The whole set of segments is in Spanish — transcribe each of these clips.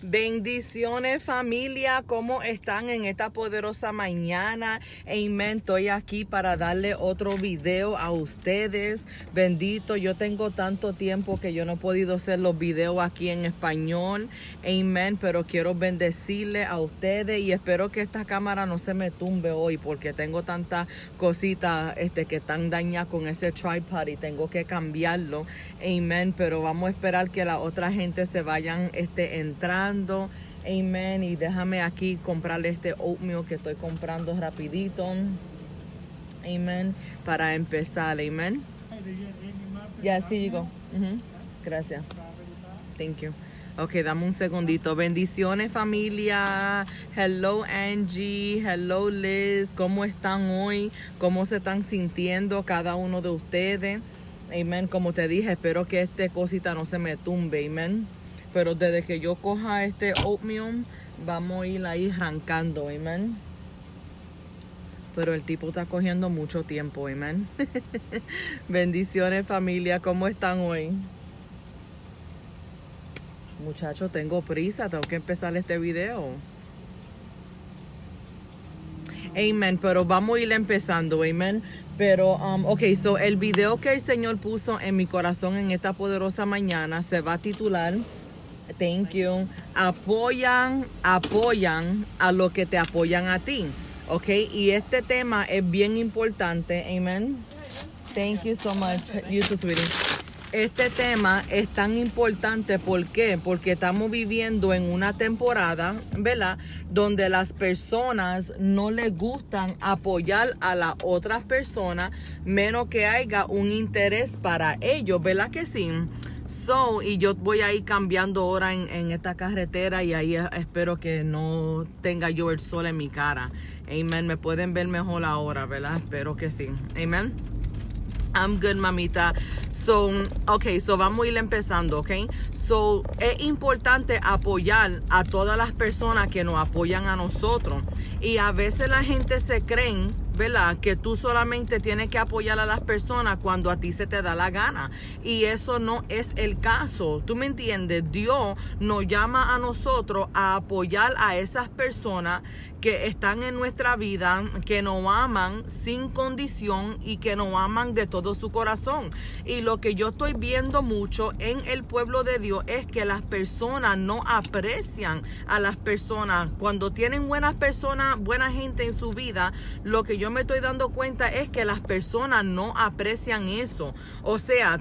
Bendiciones, familia, ¿cómo están en esta poderosa mañana? Amén, estoy aquí para darle otro video a ustedes. Bendito, yo tengo tanto tiempo que yo no he podido hacer los videos aquí en español. Amén, pero quiero bendecirle a ustedes y espero que esta cámara no se me tumbe hoy porque tengo tantas cositas que están dañadas con ese tripod y tengo que cambiarlo. Amén, pero vamos a esperar que la otra gente se vayan entrando. Amén. Y déjame aquí comprarle este oatmeal que estoy comprando rapidito. Amén. Para empezar. Amén. Ya, sí, digo. Gracias. Thank you. Ok, dame un segundito. Bendiciones, familia. Hello, Angie. Hello, Liz. ¿Cómo están hoy? ¿Cómo se están sintiendo cada uno de ustedes? Amén. Como te dije, espero que cosita no se me tumbe. Amén. Pero desde que yo coja este oatmeal, vamos a ir ahí arrancando, amén. Pero el tipo está cogiendo mucho tiempo, amén. Bendiciones, familia, ¿cómo están hoy? Muchachos, tengo prisa, tengo que empezar este video. Amén, pero vamos a ir empezando, amén. Pero, ok, so el video que el Señor puso en mi corazón en esta poderosa mañana se va a titular... Thank you. Apoyan a lo que te apoyan a ti. Ok, y este tema es bien importante. Amen. Thank you so much. You too, sweetie. Este tema es tan importante. ¿Por qué? Porque estamos viviendo en una temporada, ¿verdad? Donde las personas no les gustan apoyar a las otras personas, menos que haya un interés para ellos, ¿verdad que sí? Y yo voy a ir cambiando ahora en esta carretera y ahí espero que no tenga yo el sol en mi cara. Amen. Me pueden ver mejor ahora, ¿verdad? Espero que sí. Amen. I'm good, mamita. So vamos a ir empezando, ¿ok? So, es importante apoyar a todas las personas que nos apoyan a nosotros. Y a veces la gente se cree, ¿verdad?, que tú solamente tienes que apoyar a las personas cuando a ti se te da la gana. Y eso no es el caso. ¿Tú me entiendes? Dios nos llama a nosotros a apoyar a esas personas que están en nuestra vida, que nos aman sin condición y que nos aman de todo su corazón. Y lo que yo estoy viendo mucho en el pueblo de Dios es que las personas no aprecian a las personas. Cuando tienen buenas personas, buena gente en su vida, lo que yo me estoy dando cuenta es que las personas no aprecian eso. O sea,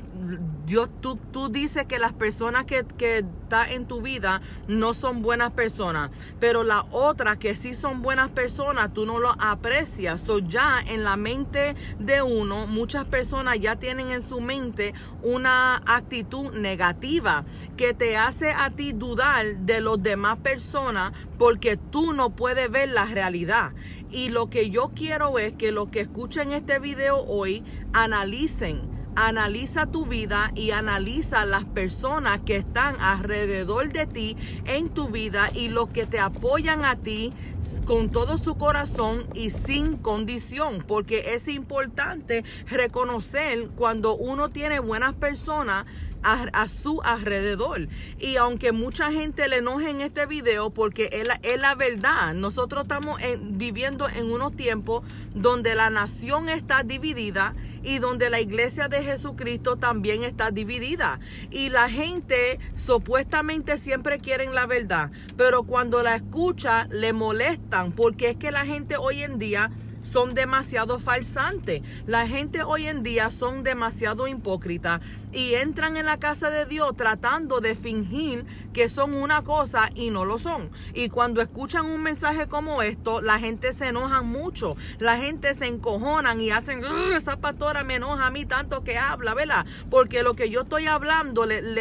tú dices que las personas que están en tu vida no son buenas personas, pero las otras que sí son buenas personas, tú no lo aprecias. So, ya en la mente de uno, muchas personas ya tienen en su mente una actitud negativa que te hace a ti dudar de los demás personas porque tú no puedes ver la realidad. Y lo que yo quiero es que los que escuchen este video hoy analiza tu vida y analiza las personas que están alrededor de ti en tu vida y los que te apoyan a ti con todo su corazón y sin condición, porque es importante reconocer cuando uno tiene buenas personas a su alrededor. Y aunque mucha gente le enoje en este video, porque es la verdad, nosotros estamos viviendo en unos tiempos donde la nación está dividida y donde la iglesia de Jesucristo también está dividida. Y la gente supuestamente siempre quieren la verdad, pero cuando la escucha le molestan, porque es que la gente hoy en día son demasiado falsantes. La gente hoy en día son demasiado hipócritas y entran en la casa de Dios tratando de fingir que son una cosa y no lo son. Y cuando escuchan un mensaje como esto, la gente se enoja mucho. La gente se encojonan y hacen, esa pastora me enoja a mí tanto que habla, ¿verdad? Porque lo que yo estoy hablando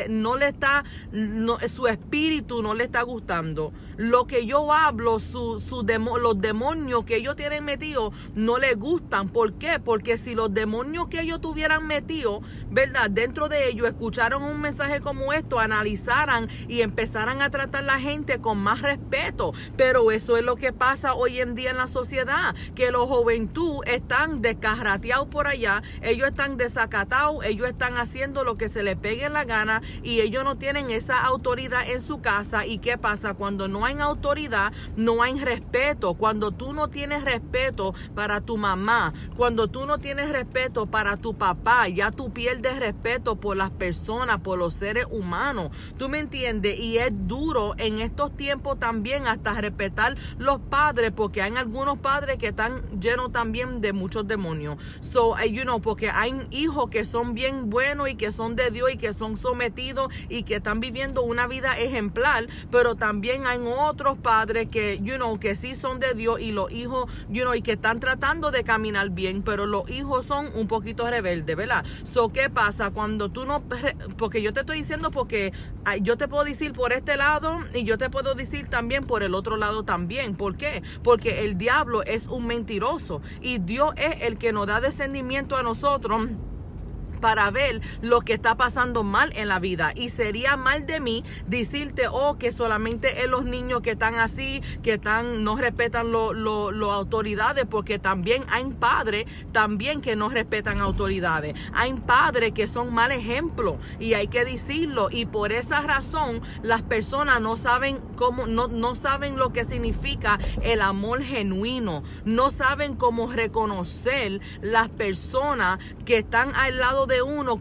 su espíritu no le está gustando. Lo que yo hablo, los demonios que ellos tienen metidos, no le gustan. ¿Por qué? Porque si los demonios que ellos tuvieran metido, ¿verdad?, dentro de ellos, escucharon un mensaje como esto, analizaran y empezaran a tratar a la gente con más respeto. Pero eso es lo que pasa hoy en día en la sociedad, que los juventud están descarrateados por allá, ellos están desacatados, ellos están haciendo lo que se les pegue en la gana y ellos no tienen esa autoridad en su casa. ¿Y qué pasa? Cuando no hay autoridad, no hay respeto. Cuando tú no tienes respeto para tu mamá, cuando tú no tienes respeto para tu papá, ya tú pierdes respeto por las personas, por los seres humanos. ¿Tú me entiendes? Y es duro en estos tiempos también hasta respetar los padres, porque hay algunos padres que están llenos también de muchos demonios. So, porque hay hijos que son bien buenos y que son de Dios y que son sometidos y que están viviendo una vida ejemplar, pero también hay otros padres que, que sí son de Dios y los hijos, y que están tratando de caminar bien, pero los hijos son un poquito rebeldes, ¿verdad? So, ¿qué pasa? Cuando tú no, porque yo te estoy diciendo, porque yo te puedo decir por este lado y yo te puedo decir también por el otro lado también. ¿Por qué? Porque el diablo es un mentiroso y Dios es el que nos da discernimiento a nosotros para ver lo que está pasando mal en la vida. Y sería mal de mí decirte, que solamente es los niños que están así, que no respetan las autoridades, porque también hay padres también que no respetan autoridades. Hay padres que son mal ejemplo y hay que decirlo. Y por esa razón las personas no saben cómo, no saben lo que significa el amor genuino. No saben cómo reconocer las personas que están al lado de uno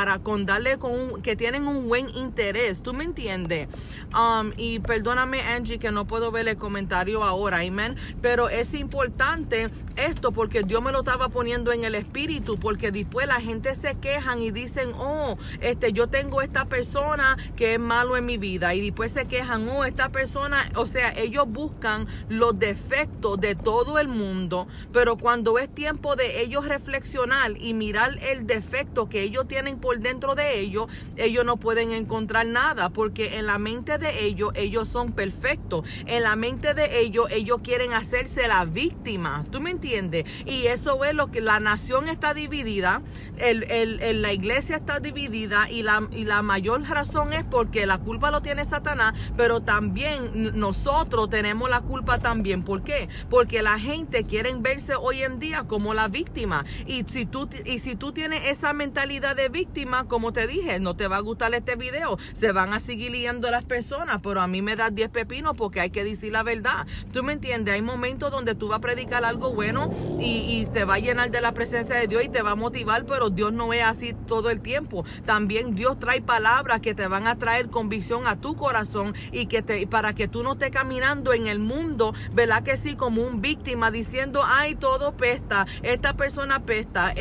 que tienen un buen interés. ¿Tú me entiendes? Y perdóname, Angie, que no puedo ver el comentario ahora, amén, pero es importante esto porque Dios me lo estaba poniendo en el espíritu, porque después la gente se quejan y dicen, yo tengo esta persona que es malo en mi vida, y después se quejan, esta persona, o sea, ellos buscan los defectos de todo el mundo, pero cuando es tiempo de ellos reflexionar y mirar el defecto que ellos tienen por dentro de ellos no pueden encontrar nada, porque en la mente de ellos son perfectos. En la mente de ellos quieren hacerse la víctima. ¿Tú me entiendes? Y eso es lo que la nación está dividida, la iglesia está dividida, y la mayor razón es porque la culpa lo tiene Satanás, pero también nosotros tenemos la culpa también. ¿Por qué? Porque la gente quiere verse hoy en día como la víctima, y si tú tienes esa mentalidad de víctima, como te dije, no te va a gustar este video, se van a seguir liando las personas, pero a mí me da 10 pepinos porque hay que decir la verdad. ¿Tú me entiendes? Hay momentos donde tú vas a predicar algo bueno y te va a llenar de la presencia de Dios y te va a motivar, pero Dios no es así todo el tiempo. También Dios trae palabras que te van a traer convicción a tu corazón y para que tú no estés caminando en el mundo, ¿verdad que sí? Como un víctima diciendo, ay, todo pesta, esta persona pesta,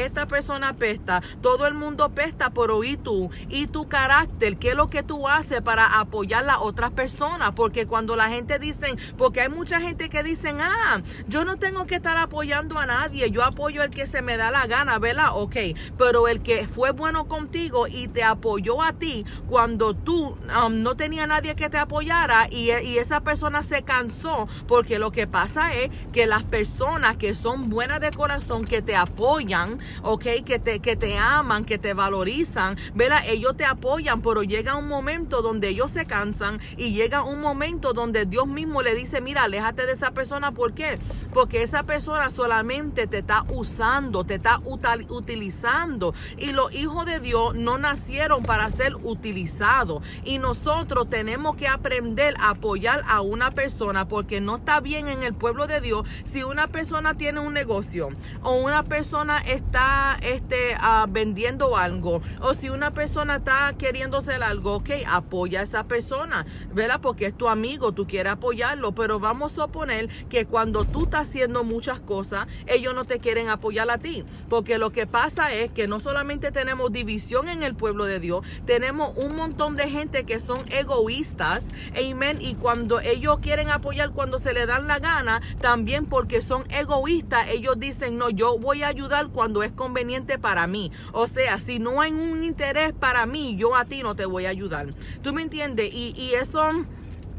todo el mundo pesta, pero ¿y tu carácter? ¿Qué es lo que tú haces para apoyar a otras personas? Porque cuando la gente dice, porque hay mucha gente que dicen, yo no tengo que estar apoyando a nadie, yo apoyo al que se me da la gana, ¿verdad? Ok, pero el que fue bueno contigo y te apoyó a ti cuando tú no tenía nadie que te apoyara, y esa persona se cansó, porque lo que pasa es que las personas que son buenas de corazón, que te apoyan, ok, que te aman, que te valorizan, ¿verdad? Ellos te apoyan, pero llega un momento donde ellos se cansan y llega un momento donde Dios mismo le dice, mira, aléjate de esa persona. ¿Por qué? Porque esa persona solamente te está usando, te está utilizando, y los hijos de Dios no nacieron para ser utilizados, y nosotros tenemos que aprender a apoyar a una persona, porque no está bien en el pueblo de Dios si una persona tiene un negocio o una persona está vendiendo algo, o si una persona está queriendo hacer algo, ok, apoya a esa persona, ¿verdad? Porque es tu amigo, tú quieres apoyarlo, pero vamos a suponer que cuando tú estás haciendo muchas cosas, ellos no te quieren apoyar a ti, porque lo que pasa es que no solamente tenemos división en el pueblo de Dios, tenemos un montón de gente que son egoístas, amén, y cuando ellos quieren apoyar cuando se le dan la gana, también porque son egoístas, ellos dicen, no, yo voy a ayudar cuando es conveniente para mí. O sea, si no hay un interés para mí, yo a ti no te voy a ayudar. ¿Tú me entiendes? Y eso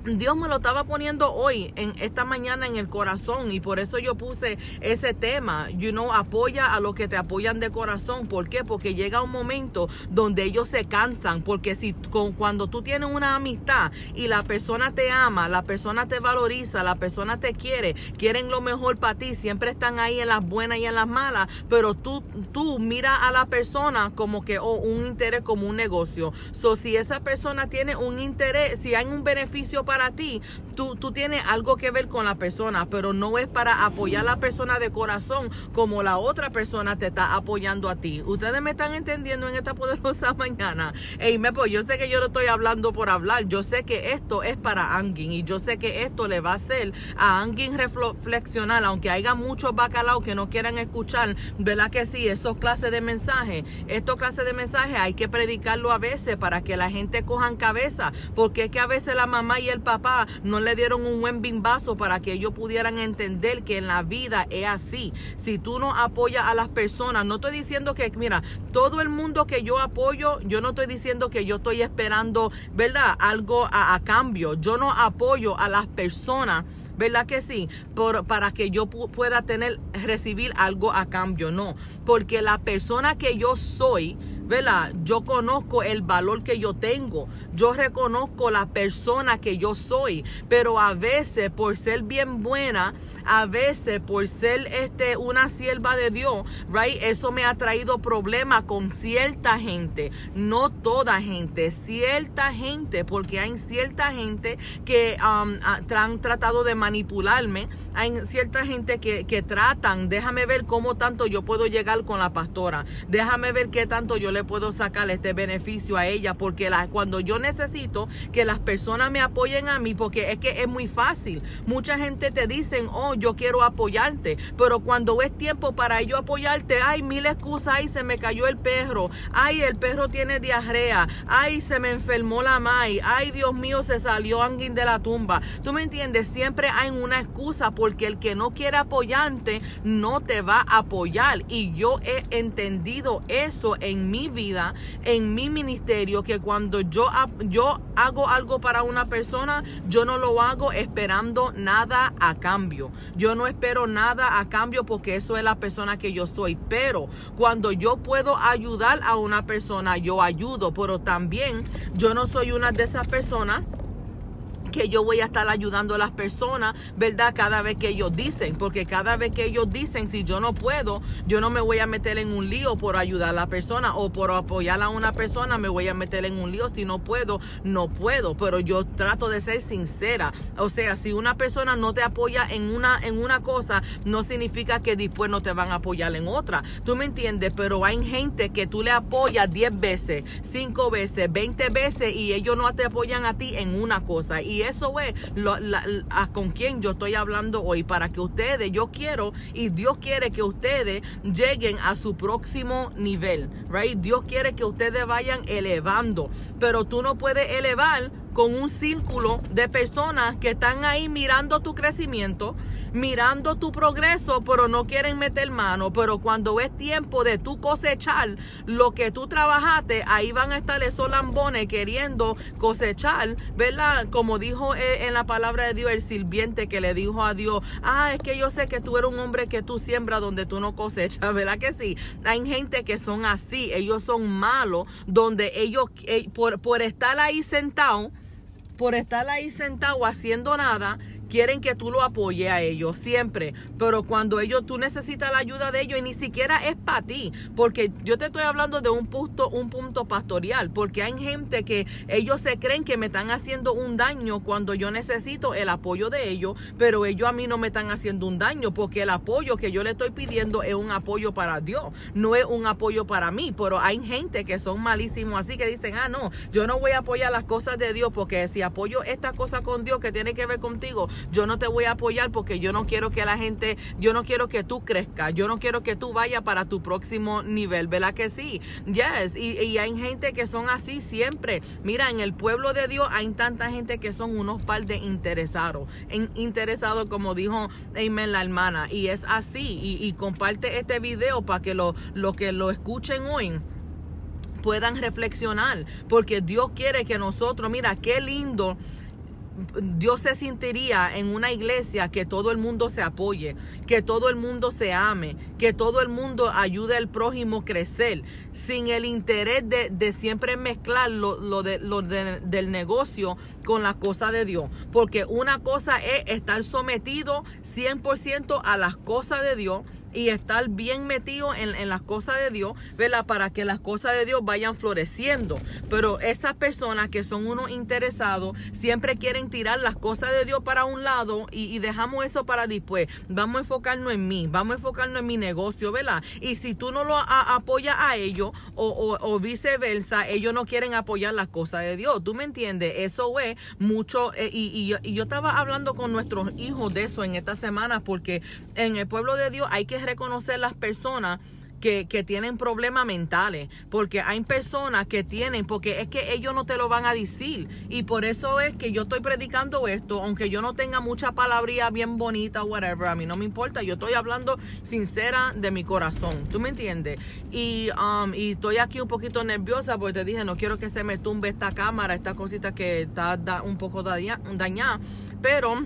Dios me lo estaba poniendo hoy, en esta mañana, en el corazón, y por eso yo puse ese tema. Apoya a los que te apoyan de corazón. ¿Por qué? Porque llega un momento donde ellos se cansan, porque cuando tú tienes una amistad y la persona te ama, la persona te valoriza, la persona te quieren lo mejor para ti, siempre están ahí en las buenas y en las malas, pero tú miras a la persona como que un interés, como un negocio. Si esa persona tiene un interés, si hay un beneficio para ti, tú tienes algo que ver con la persona, pero no es para apoyar a la persona de corazón como la otra persona te está apoyando a ti. Ustedes me están entendiendo en esta poderosa mañana. Pues yo sé que yo no estoy hablando por hablar, yo sé que esto es para alguien, y yo sé que esto le va a hacer a alguien reflexionar, aunque haya muchos bacalaos que no quieran escuchar, ¿verdad que sí? Estos clases de mensajes hay que predicarlo a veces para que la gente cojan cabeza, porque es que a veces la mamá y el papá no le dieron un buen bimbazo para que ellos pudieran entender que en la vida es así. Si tú no apoyas a las personas, no estoy diciendo que, mira, todo el mundo que yo apoyo, yo no estoy diciendo que yo estoy esperando, ¿verdad?, algo a cambio. Yo no apoyo a las personas, ¿verdad que sí? Para que yo pueda recibir algo a cambio, no. Porque la persona que yo soy, ¿verdad? Yo conozco el valor que yo tengo. Yo reconozco la persona que yo soy. Pero a veces, por ser bien buena, a veces por ser una sierva de Dios, right, eso me ha traído problemas con cierta gente. No toda gente, cierta gente, porque hay cierta gente que han tratado de manipularme. Hay cierta gente que tratan, déjame ver cómo tanto yo puedo llegar con la pastora, déjame ver qué tanto yo le puedo sacar este beneficio a ella, porque cuando yo necesito que las personas me apoyen a mí, porque es que es muy fácil. Mucha gente te dicen, yo quiero apoyarte, pero cuando es tiempo para yo apoyarte, hay mil excusas. Ay, se me cayó el perro, ay, el perro tiene diarrea, ay, se me enfermó la mai, ay, Dios mío, se salió alguien de la tumba. ¿Tú me entiendes? Siempre hay una excusa, porque el que no quiere apoyarte no te va a apoyar. Y yo he entendido eso en mi vida, en mi ministerio, que cuando yo hago algo para una persona, yo no lo hago esperando nada a cambio. Yo no espero nada a cambio, porque eso es la persona que yo soy. Pero cuando yo puedo ayudar a una persona, yo ayudo. Pero también yo no soy una de esas personas que yo voy a estar ayudando a las personas, ¿verdad?, cada vez que ellos dicen, porque cada vez que ellos dicen, si yo no puedo, yo no me voy a meter en un lío por ayudar a la persona, o por apoyar a una persona me voy a meter en un lío. Si no puedo, no puedo, pero yo trato de ser sincera. O sea, si una persona no te apoya en una cosa, no significa que después no te van a apoyar en otra. ¿Tú me entiendes? Pero hay gente que tú le apoyas 10 veces, 5 veces, 20 veces, y ellos no te apoyan a ti en una cosa. Y eso es con quien yo estoy hablando hoy, para que ustedes, yo quiero y Dios quiere que ustedes lleguen a su próximo nivel, right? Dios quiere que ustedes vayan elevando, pero tú no puedes elevar con un círculo de personas que están ahí mirando tu crecimiento, mirando tu progreso, pero no quieren meter mano. Pero cuando es tiempo de tú cosechar lo que tú trabajaste, ahí van a estar esos lambones queriendo cosechar, ¿verdad? Como dijo en la palabra de Dios el sirviente que le dijo a Dios, es que yo sé que tú eres un hombre que tú siembras donde tú no cosechas, ¿verdad que sí? Hay gente que son así, ellos son malos, donde ellos por estar ahí sentado, haciendo nada, quieren que tú lo apoyes a ellos siempre, pero cuando tú necesitas la ayuda de ellos, y ni siquiera es para ti, porque yo te estoy hablando de un punto pastoral, porque hay gente que ellos se creen que me están haciendo un daño cuando yo necesito el apoyo de ellos, pero ellos a mí no me están haciendo un daño, porque el apoyo que yo le estoy pidiendo es un apoyo para Dios, no es un apoyo para mí. Pero hay gente que son malísimos así, que dicen, no, yo no voy a apoyar las cosas de Dios, porque si apoyo esta cosa con Dios que tiene que ver contigo, yo no te voy a apoyar, porque yo no quiero que yo no quiero que tú crezcas, yo no quiero que tú vayas para tu próximo nivel, ¿verdad que sí? Yes, y hay gente que son así siempre. Mira, en el pueblo de Dios hay tanta gente que son unos par de interesados, como dijo la hermana, y es así, y comparte este video para que lo que lo escuchen hoy puedan reflexionar, porque Dios quiere que nosotros, mira, qué lindo Dios se sentiría en una iglesia que todo el mundo se apoye, que todo el mundo se ame, que todo el mundo ayude al prójimo a crecer, sin el interés de siempre mezclar del negocio con las cosas de Dios? Porque una cosa es estar sometido 100% a las cosas de Dios y estar bien metido en las cosas de Dios, ¿verdad? Para que las cosas de Dios vayan floreciendo. Pero esas personas que son unos interesados siempre quieren tirar las cosas de Dios para un lado y dejamos eso para después. Vamos a enfocarnos en mí, vamos a enfocarnos en mi negocio, ¿verdad? Y si tú no lo apoyas a ellos o viceversa, ellos no quieren apoyar las cosas de Dios. ¿Tú me entiendes? Eso es mucho. Y yo estaba hablando con nuestros hijos de eso en esta semana, porque en el pueblo de Dios hay que reconocer las personas que tienen problemas mentales, porque hay personas que tienen, porque es que ellos no te lo van a decir, y por eso es que yo estoy predicando esto, aunque yo no tenga mucha palabría bien bonita, whatever, a mí no me importa, yo estoy hablando sincera de mi corazón, ¿tú me entiendes? Y estoy aquí un poquito nerviosa porque te dije, no quiero que se me tumbe esta cámara, esta cosita que está un poco dañada, pero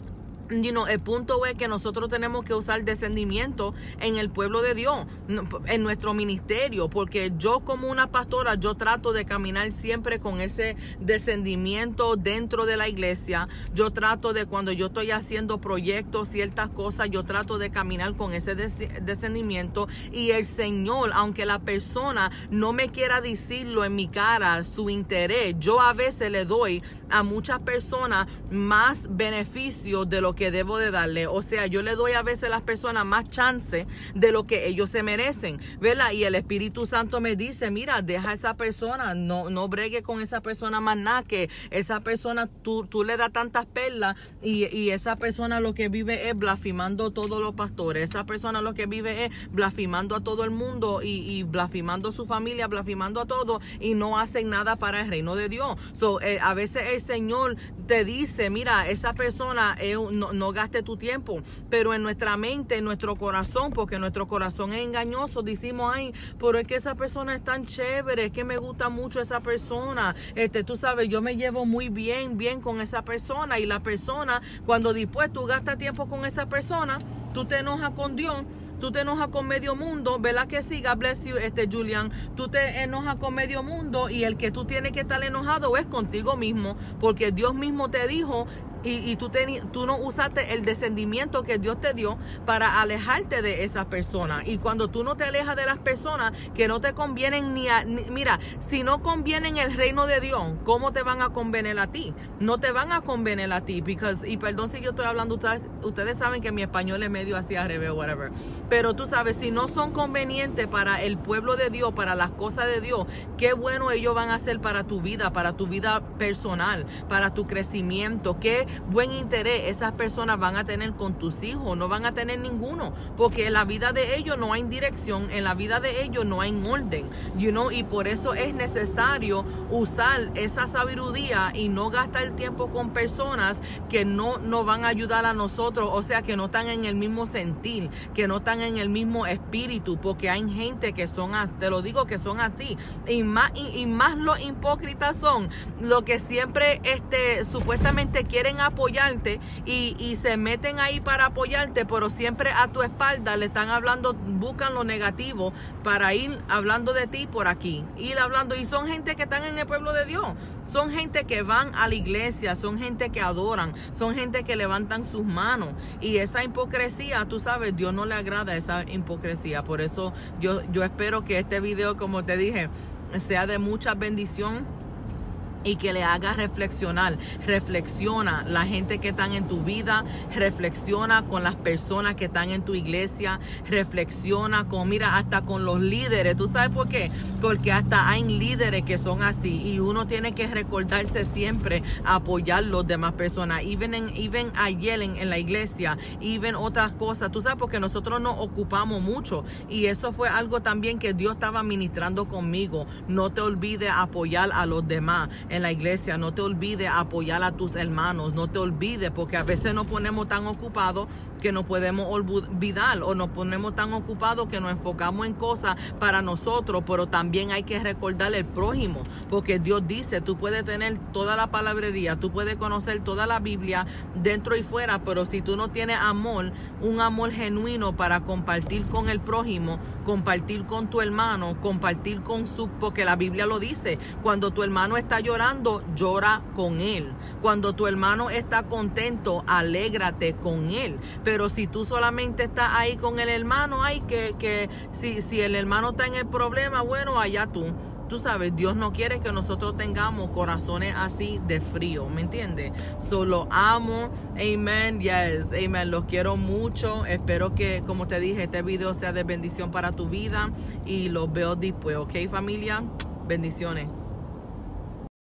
el punto es que nosotros tenemos que usar discernimiento en el pueblo de Dios, en nuestro ministerio, porque yo como una pastora, yo trato de caminar siempre con ese discernimiento dentro de la iglesia. Yo trato de, cuando yo estoy haciendo proyectos, ciertas cosas, yo trato de caminar con ese discernimiento, y el Señor, aunque la persona no me quiera decirlo en mi cara, su interés, yo a veces le doy a muchas personas más beneficios de lo que debo de darle. O sea, yo le doy a veces a las personas más chance de lo que ellos se merecen, ¿verdad? Y el Espíritu Santo me dice, mira, deja a esa persona, no bregue con esa persona más nada, que esa persona tú le das tantas perlas, y esa persona lo que vive es blasfemando a todos los pastores, esa persona lo que vive es blasfemando a todo el mundo y blasfemando a su familia, blasfemando a todo, y no hacen nada para el reino de Dios. A veces el Señor te dice, mira, esa persona no gaste tu tiempo, pero en nuestra mente, en nuestro corazón, porque nuestro corazón es engañoso, decimos, ay, pero es que esa persona es tan chévere, es que me gusta mucho esa persona, tú sabes, yo me llevo muy bien con esa persona, y la persona, cuando después tú gastas tiempo con esa persona, tú te enojas con Dios, tú te enojas con medio mundo, ¿verdad que sí? God bless you, Julian. Tú te enojas con medio mundo, y el que tú tienes que estar enojado es contigo mismo, porque Dios mismo te dijo, y tú no usaste el discernimiento que Dios te dio para alejarte de esa persona. Y cuando tú no te alejas de las personas que no te convienen mira, si no convienen el reino de Dios, ¿cómo te van a convenir a ti? No te van a convenir a ti, y perdón si yo estoy hablando, ustedes saben que mi español es medio así al revés, whatever, pero tú sabes, si no son convenientes para el pueblo de Dios, para las cosas de Dios, qué bueno ellos van a hacer para tu vida personal, para tu crecimiento, qué buen interés esas personas van a tener con tus hijos. No van a tener ninguno, porque en la vida de ellos no hay dirección, en la vida de ellos no hay orden, y por eso es necesario usar esa sabiduría y no gastar tiempo con personas que no nos van a ayudar a nosotros, o sea, que no están en el mismo sentir, que no están en el mismo espíritu, porque hay gente que son, te lo digo, que son así, y más los hipócritas son los que siempre supuestamente quieren apoyarte y se meten ahí para apoyarte, pero siempre a tu espalda le están hablando, buscan lo negativo para ir hablando de ti por aquí, ir hablando, y son gente que están en el pueblo de Dios, son gente que van a la iglesia, son gente que adoran, son gente que levantan sus manos, y esa hipocresía, tú sabes, Dios no le agrada esa hipocresía. Por eso yo espero que este video, como te dije, sea de mucha bendición y que le haga reflexionar. Reflexiona la gente que están en tu vida, reflexiona con las personas que están en tu iglesia, reflexiona hasta con los líderes. ¿Tú sabes por qué? Porque hasta hay líderes que son así, y uno tiene que recordarse siempre apoyar a las demás personas, even ayer en la iglesia, even otras cosas, tú sabes, porque nosotros nos ocupamos mucho, y eso fue algo también que Dios estaba ministrando conmigo. No te olvides apoyar a los demás. en la iglesia. No te olvides apoyar a tus hermanos. No te olvides, porque a veces nos ponemos tan ocupados que nos podemos olvidar, o nos ponemos tan ocupados que nos enfocamos en cosas para nosotros, pero también hay que recordar el prójimo, porque Dios dice, tú puedes tener toda la palabrería, tú puedes conocer toda la Biblia dentro y fuera, pero si tú no tienes amor, un amor genuino para compartir con el prójimo, compartir con tu hermano, compartir con porque la Biblia lo dice, cuando tu hermano está llorando, llora con él. Cuando tu hermano está contento, alégrate con él. Pero si tú solamente estás ahí con el hermano, si el hermano está en el problema, bueno, allá tú. Tú sabes, Dios no quiere que nosotros tengamos corazones así de frío, ¿me entiendes? Solo amo, amen, yes, amen, los quiero mucho. Espero que, como te dije, este video sea de bendición para tu vida y los veo después, ¿ok, familia? Bendiciones.